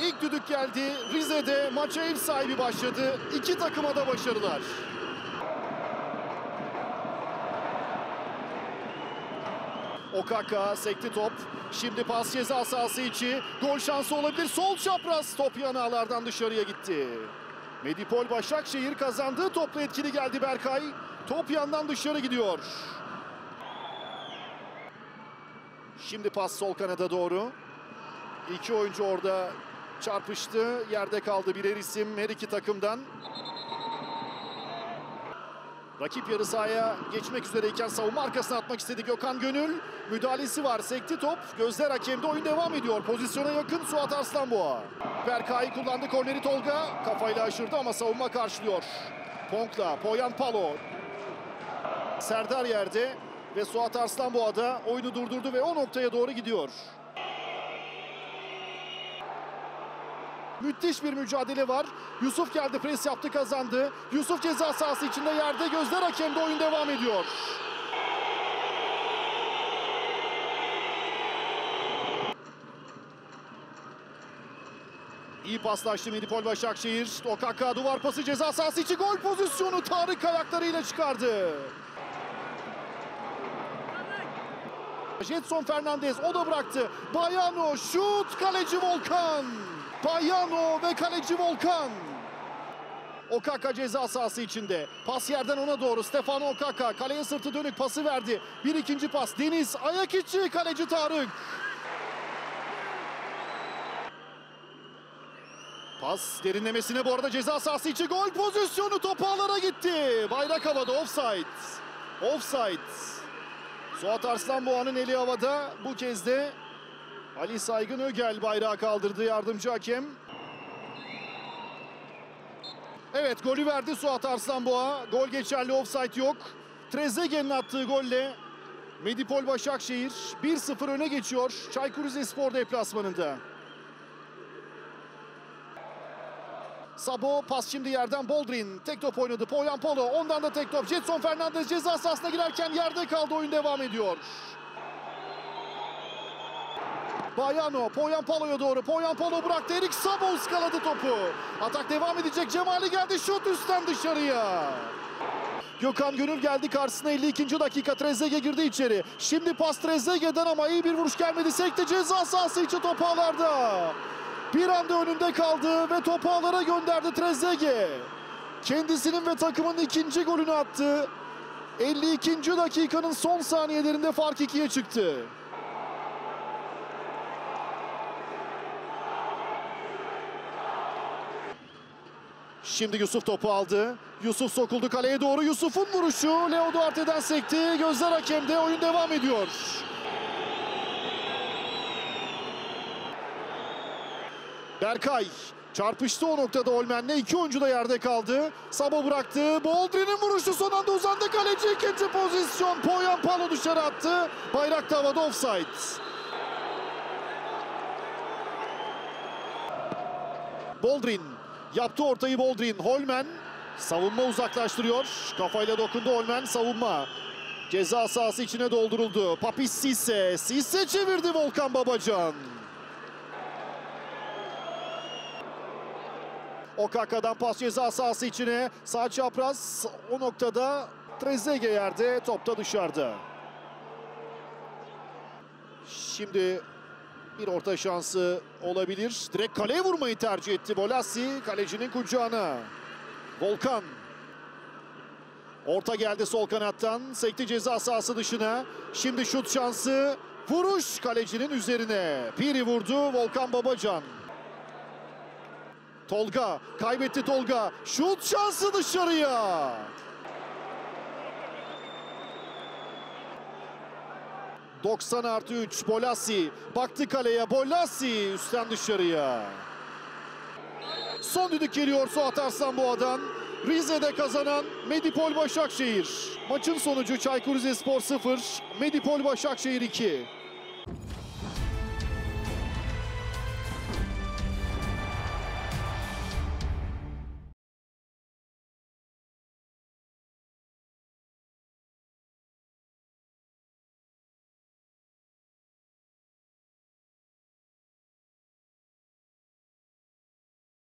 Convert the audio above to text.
İlk düdük geldi. Rize'de maça ev sahibi başladı. İki takıma da başarılar. Okaka sekti top. Şimdi pas ceza sahası içi. Gol şansı olabilir. Sol çapraz top yanağlardan dışarıya gitti. Medipol Başakşehir kazandığı topla etkili geldi Berkay. Top yandan dışarı gidiyor. Şimdi pas sol kanada doğru. İki oyuncu orada çarpıştı. Yerde kaldı birer isim her iki takımdan. Rakip yarı sahaya geçmek üzereyken savunma arkasına atmak istedi Gökhan Gönül. Müdahalesi var. Sekti top. Gözler hakemde. Oyun devam ediyor. Pozisyona yakın Suat Arslanboğa. Berkay kullandı korneri Tolga. Kafayla aşırdı ama savunma karşılıyor. Ponk'la Poyan Palo. Serdar yerde ve Suat Arslanboğa da oyunu durdurdu ve o noktaya doğru gidiyor. Müthiş bir mücadele var. Yusuf geldi, pres yaptı, kazandı. Yusuf ceza sahası içinde yerde, gözler hakemde, oyun devam ediyor. İyi paslaştı Medipol Başakşehir. Okaka duvar pası ceza sahası içi, gol pozisyonu. Tarık ayaklarıyla çıkardı. Jetson Fernandez o da bıraktı. Bayano şut, kaleci Volkan. Bayano ve kaleci Volkan. Okaka ceza sahası içinde. Pas yerden ona doğru. Stefano Okaka kaleye sırtı dönük pası verdi. Bir ikinci pas. Deniz ayak içi, kaleci Tarık. Pas derinlemesine bu arada ceza sahası içi, gol pozisyonu, top ağlara gitti. Bayrak havada, offside. Offside. Suat Arslanboğa'nın eli havada. Bu kez de Ali Saygın Ögel bayrağı kaldırdı, yardımcı hakem. Evet, golü verdi Suat Arslanboğa. Gol geçerli, offside yok. Trezeguet'in attığı golle Medipol Başakşehir 1-0 öne geçiyor Çaykur Rizespor deplasmanında. Sabo pas şimdi yerden, Boldrin tek top oynadı. Poyan Polo ondan da tek top. Jetson Fernandez ceza sahasına girerken yerde kaldı, oyun devam ediyor. Bayano Poyan Polo'ya doğru. Poyan Polo bıraktı. Erik Sabo ıskaladı topu. Atak devam edecek. Cemali geldi. Şut üstten dışarıya. Gökhan Gönül geldi karşısına. 52. dakika. Trezeguet girdi içeri. Şimdi pas Trezeguet'den ama iyi bir vuruş gelmedi. Sekte ceza sahası içi, top ağlarda. Bir anda önünde kaldı ve topu ağlara gönderdi Trezeguet. Kendisinin ve takımın ikinci golünü attı. 52. dakikanın son saniyelerinde fark 2'ye çıktı. Şimdi Yusuf topu aldı. Yusuf sokuldu kaleye doğru. Yusuf'un vuruşu Leo Duarte'den sekti. Gözler hakemde, oyun devam ediyor. Berkay çarpıştı o noktada Olmen'le. İki oyuncu da yerde kaldı. Sabo bıraktı. Boldrin'in vuruşu son anda uzandı. Kaleci ikinci pozisyon. Poyan Palo dışarı attı. Bayrak havada, offside. Boldrin yaptı ortayı, Boldrin. Holmen savunma uzaklaştırıyor. Kafayla dokundu Holmen, savunma. Ceza sahası içine dolduruldu. Papis Sisse. Sisse çevirdi Volkan Babacan. Okaka'dan pas ceza sahası içine. Sağ çapraz o noktada, Trezeguet yerde, topta dışarıda. Şimdi bir orta şansı olabilir. Direkt kaleye vurmayı tercih etti Bolassi, kalecinin kucağına. Volkan. Orta geldi sol kanattan. Sekti ceza sahası dışına. Şimdi şut şansı. Vuruş kalecinin üzerine. Piri vurdu, Volkan Babacan. Tolga kaybetti, Tolga. Şut şansı dışarıya. +90+3 Bolassi baktı kaleye, Bolassi üstten dışarıya. Son düdük geliyor Suat Arslanboğa'dan. Rize'de kazanan Medipol Başakşehir. Maçın sonucu Çaykur Rizespor 0, Medipol Başakşehir 2.